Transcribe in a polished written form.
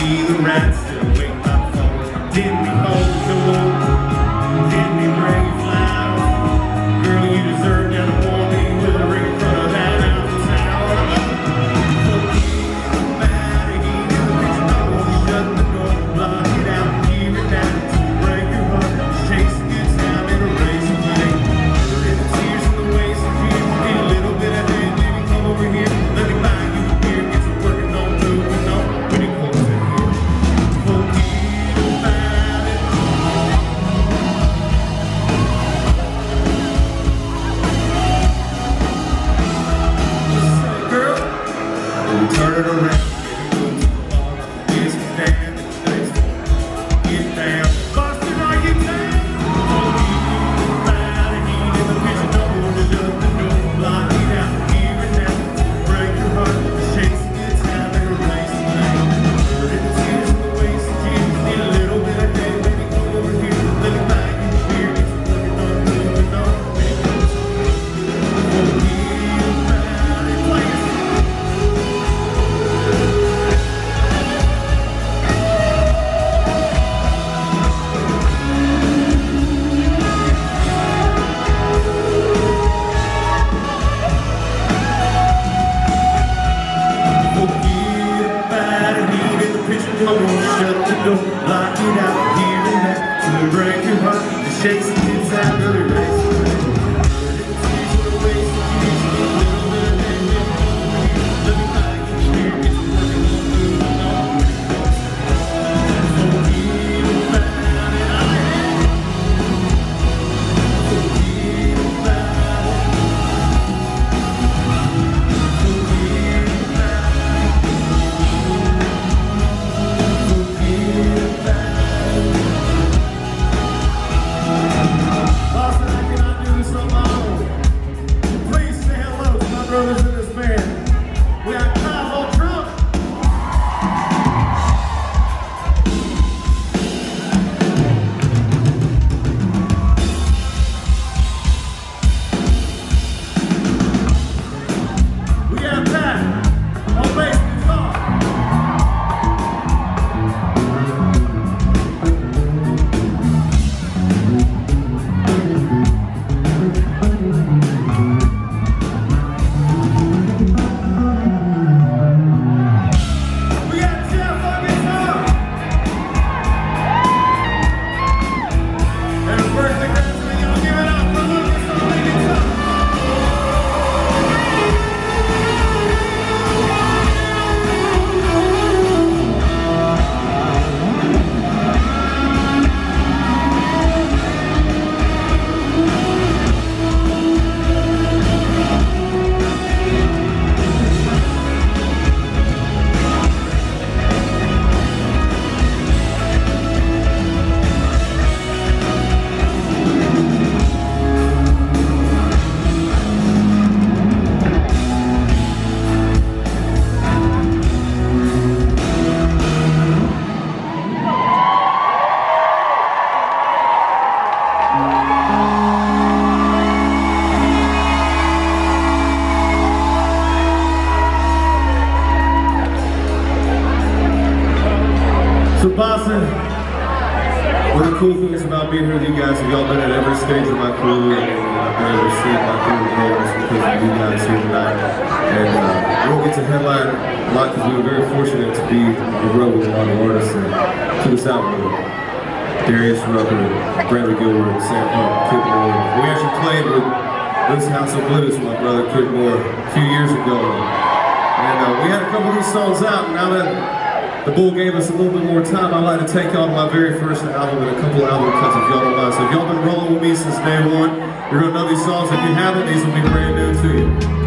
feeling right, still waiting by the phone. Didn't we hold the door? Didn't we bring you flowers? Girl, you deserve down the morning with a ring in front of that Eiffel Tower. Forget about it, he never makes you know. Shut the door, block it out, hear it now. To break your heart, chase a good time in a race of play. Heard the tears in the waist of tears, need a little bit of hand, baby, come over here. Let me buy you a beer, get you working on moving on. When it comes in here, forget about it. Girl, turn it around. Get down, get down. Boston, are you down? Forget about it. Heat in the picture, don't hold it up, the door, block it out, hear it now. Break your heart, chase a good time in a race of pain. Heard the tears in the waist of tears, need a little bit of head, baby, come over here. Let me buy you a beer, get you working on moving on. When it comes to forget about it, play it. Forget about it, heat in the picture, come on, shut the door, lock it out, here and now, to break your heart, the shakes and kids out of the race. Tears in the waist, tears, a little bit of hand, baby, come over here, let me buy you a beer, get you working on moving on. Forget about it, forget about it, forget about it. Boston, I cannot do this on my own. Please say hello to my brothers in this band. We got Kyle on drum. We got Pat on bass and guitar. We got Jeff on guitar. And of course, the graduate, y'all give it up for Lucas on the guitar. So Boston, one of the cool things about being here with you guys is y'all been at every stage of my career, and I've been able to see my career grow because of you guys here tonight. And we don't get to headline a lot because we were very fortunate to be on the road with a lot of artists and took us out with Darius Rucker, Bradley Gilbert, Sam Hunt, Kid Moore. We actually played with this House of Blues with my brother Kid Moore a few years ago. And we had a couple of these songs out, and now that the Bull gave us a little bit more time, I'd like to take y'all to my very first album and a couple album cuts if y'all don't mind. So if y'all been rolling with me since day one, you're gonna know these songs. If you haven't, these will be brand new to you.